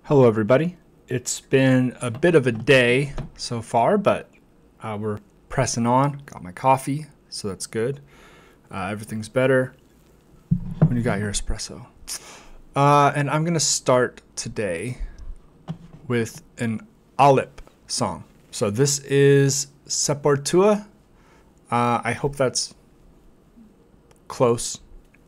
Hello, everybody. It's been a bit of a day so far, but we're pressing on. Got my coffee, so that's good. Everything's better when you got your espresso. And I'm going to start today with an ALIP song. So this is SEPUR TUA. I hope that's close.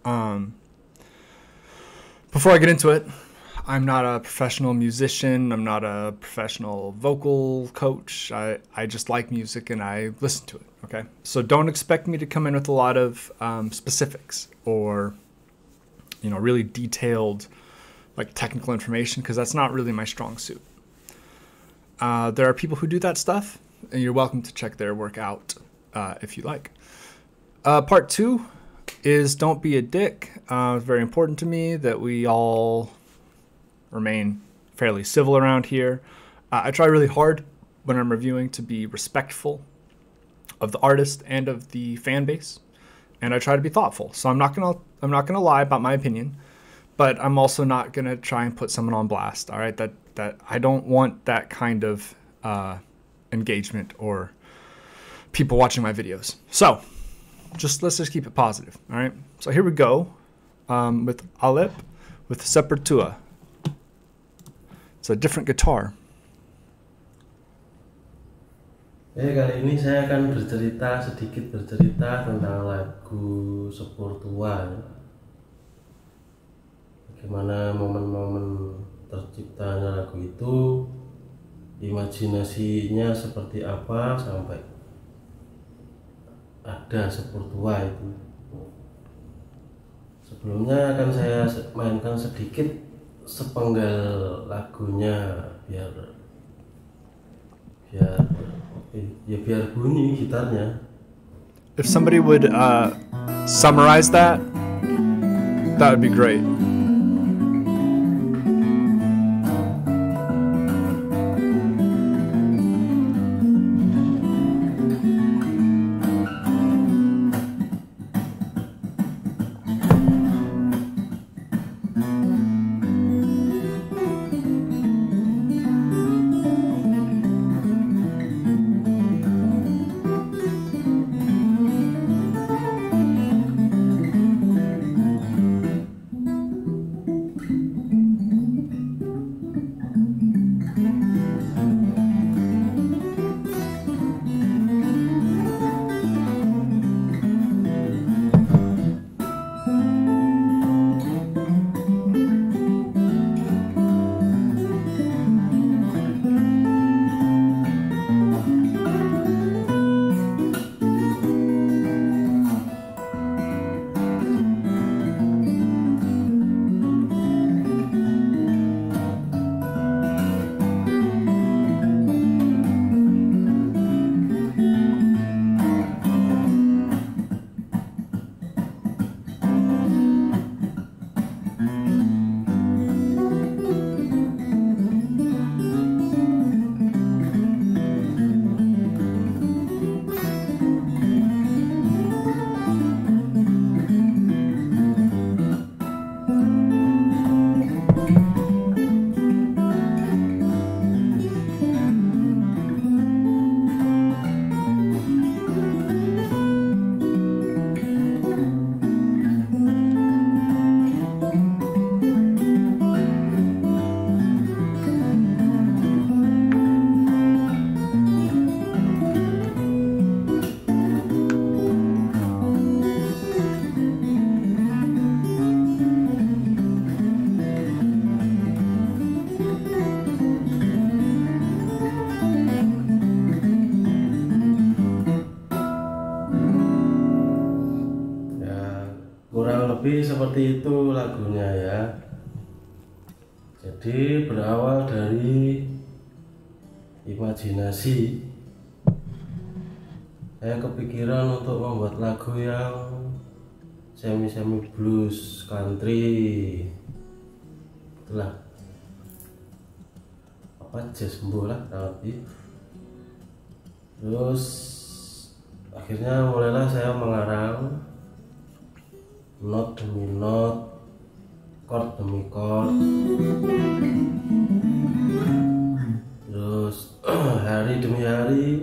Before I get into it, I'm not a professional musician. I'm not a professional vocal coach. I just like music and I listen to it, okay? So don't expect me to come in with a lot of specifics or, really detailed, like technical information, because that's not really my strong suit. There are people who do that stuff, and you're welcome to check their work out if you like. Part 2 is don't be a dick. It's very important to me that we all remain fairly civil around here. I try really hard when I'm reviewing to be respectful of the artist and of the fan base, and I try to be thoughtful. So I'm not gonna lie about my opinion, but I'm also not gonna try and put someone on blast. All right, that I don't want that kind of engagement or people watching my videos. So let's just keep it positive. All right. So here we go with ALIP with SEPUR TUA. It's a different guitar. Kali ini saya akan sedikit bercerita tentang lagu SEPUR TUA. Bagaimana momen-momen terciptanya lagu itu, imajinasinya seperti apa sampai ada SEPUR TUA itu. Sebelumnya akan saya mainkan sedikit sepenggal lagunya biar bunyi gitarnya. If somebody would summarize that would be great. Kurang lebih seperti itu lagunya ya. Jadi berawal dari imajinasi. Saya kepikiran untuk membuat lagu yang semi blues country. Itulah jazz bola tapi. Terus akhirnya mulailah saya mengarang not demi not, chord demi chord. hari demi hari.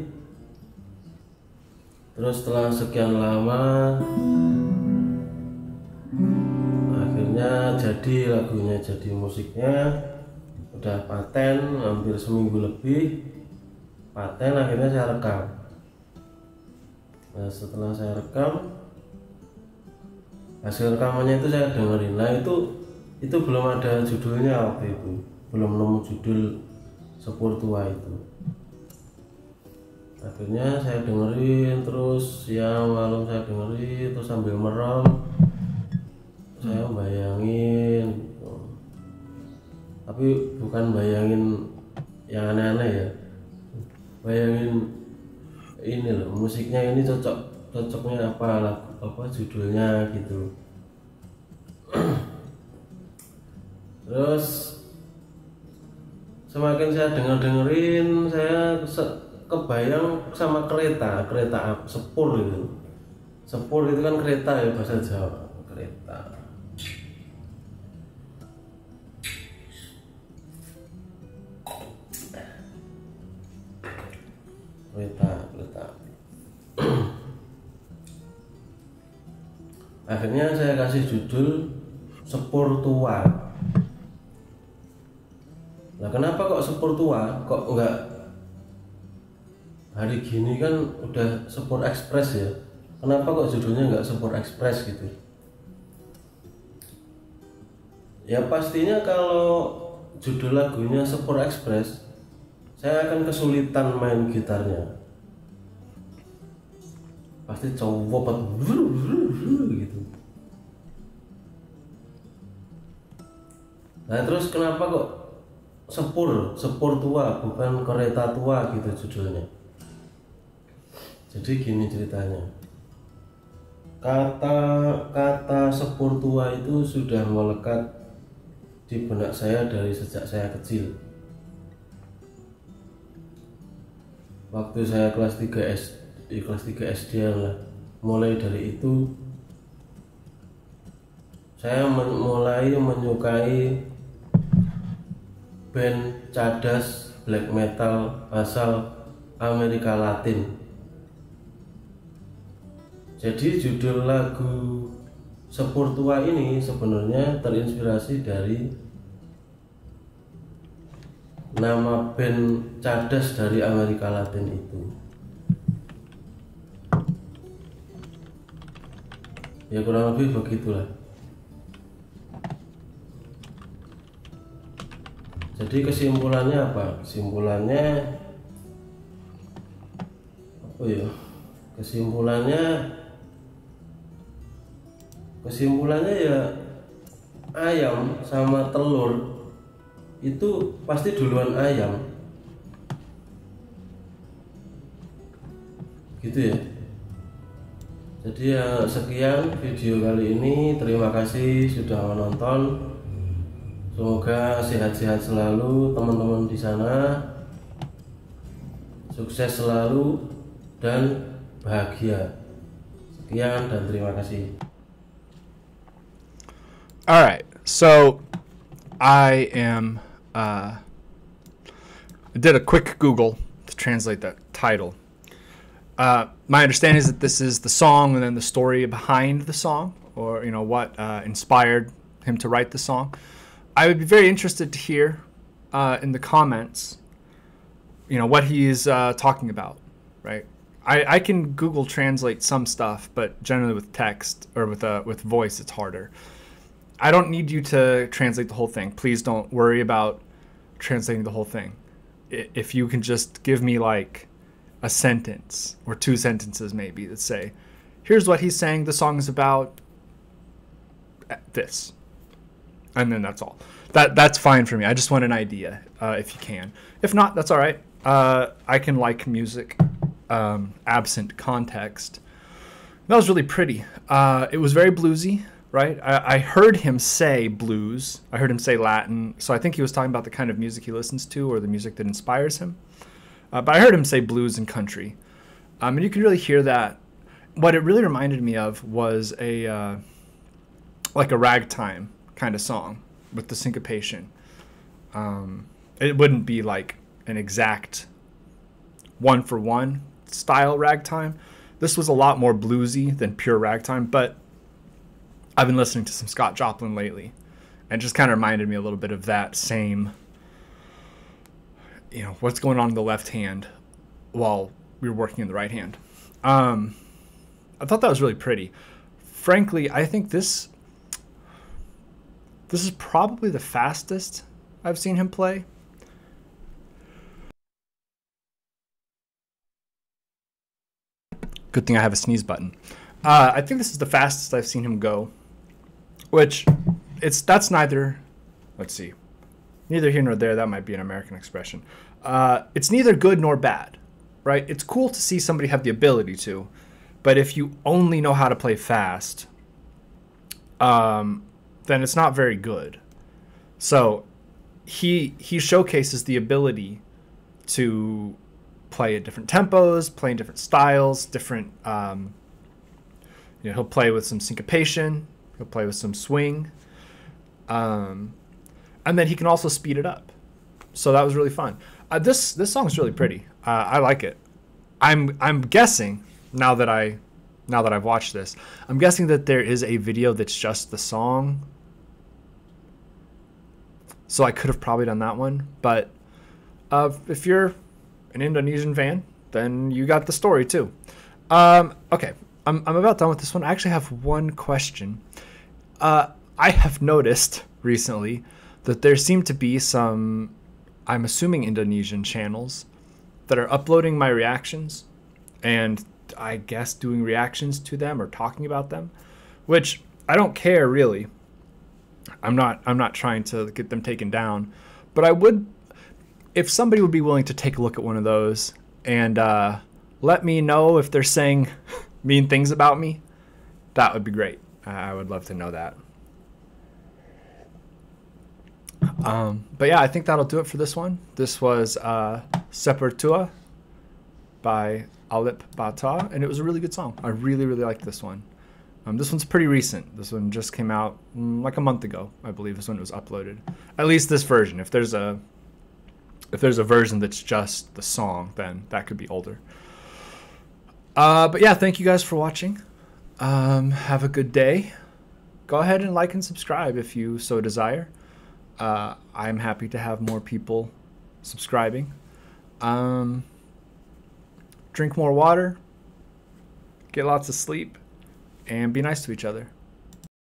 Terus setelah sekian lama akhirnya jadi lagunya, jadi musiknya. Udah paten hampir seminggu lebih, paten, akhirnya saya rekam. Nah setelah saya rekam, hasil rekamannya itu saya dengerin. Nah itu belum ada judulnya waktu itu, belum nemu judul Sepur Tua itu. Akhirnya saya dengerin terus, siang malam saya dengerin terus sambil merem, saya bayangin gitu. Tapi bukan bayangin yang aneh-aneh ya, bayangin ini loh, musiknya ini cocoknya apa judulnya gitu. Terus semakin saya dengerin, saya kebayang sama kereta sepur itu. Sepur itu kan kereta ya, bahasa Jawa, kereta. Kereta. Akhirnya saya kasih judul Sepur Tua. Nah kenapa kok Sepur Tua? Kok enggak hari gini kan udah Sepur Express ya? Kenapa kok judulnya enggak Sepur Express gitu? Ya pastinya kalau judul lagunya Sepur Express, saya akan kesulitan main gitarnya. Pasti cowok gitu. Nah terus kenapa kok sepur tua, bukan kereta tua gitu judulnya? Jadi gini ceritanya. Kata sepur tua itu sudah melekat di benak saya dari sejak saya kecil. Waktu saya kelas 3 SD lah. Mulai dari itu saya mulai menyukai band cadas black metal asal Amerika Latin. Jadi judul lagu Sepur Tua ini sebenarnya terinspirasi dari nama band cadas dari Amerika Latin itu. Ya kurang lebih begitulah. Jadi kesimpulannya apa? Kesimpulannya ya ayam sama telur itu pasti duluan ayam, gitu ya. Jadi ya sekian video kali ini, terima kasih sudah menonton. Semoga sehat-sehat selalu teman-teman di sana, sukses selalu dan bahagia. Sekian dan terima kasih. All right, so I did a quick Google to translate that title. My understanding is that this is the song and then the story behind the song, or what inspired him to write the song. I would be very interested to hear in the comments, what he is talking about, right? I can Google translate some stuff, but generally with text or with voice, it's harder. I don't need you to translate the whole thing. Please don't worry about translating the whole thing. If you can just give me like a sentence or two sentences maybe that say, here's what he's saying the song is about, this. And then that's all. That's fine for me. I just want an idea, if you can. If not, that's all right. I can like music absent context. That was really pretty. It was very bluesy, right? I heard him say blues. I heard him say Latin. So I think he was talking about the kind of music he listens to or the music that inspires him. But I heard him say blues and country. And you can really hear that. What it really reminded me of was like a ragtime kind of song with the syncopation. It wouldn't be like an exact one for one style ragtime. This was a lot more bluesy than pure ragtime, but I've been listening to some Scott Joplin lately, and it just kind of reminded me a little bit of that same, you know, what's going on in the left hand while we were working in the right hand. I thought that was really pretty. Frankly, I think this is probably the fastest I've seen him play. Good thing I have a sneeze button. I think this is the fastest I've seen him go, which that's neither, let's see, neither here nor there. That might be an American expression. It's neither good nor bad, right? It's cool to see somebody have the ability to, but if you only know how to play fast, then it's not very good. So he showcases the ability to play at different tempos, play in different styles, different, he'll play with some syncopation, he'll play with some swing, and then he can also speed it up. So that was really fun. This song is really pretty. I like it. I'm guessing now that I've watched this, I'm guessing that there is a video that's just the song. So I could have probably done that one, but if you're an Indonesian fan, then you got the story too. Okay, I'm about done with this one. I actually have one question. I have noticed recently that there seem to be some, I'm assuming, Indonesian channels that are uploading my reactions and I guess doing reactions to them or talking about them, which I don't care really. I'm not trying to get them taken down, but I would, if somebody would be willing to take a look at one of those and let me know if they're saying mean things about me, that would be great. I would love to know that. But yeah, I think that'll do it for this one. This was SEPUR TUA by ALIP Bata, and it was a really good song. I really liked this one. This one's pretty recent. This one just came out like a month ago, I believe, is when it was uploaded. At least this version. If there's a version that's just the song, then that could be older. But yeah, thank you guys for watching. Have a good day. Go ahead and like and subscribe if you so desire. I'm happy to have more people subscribing. Drink more water, get lots of sleep, and be nice to each other.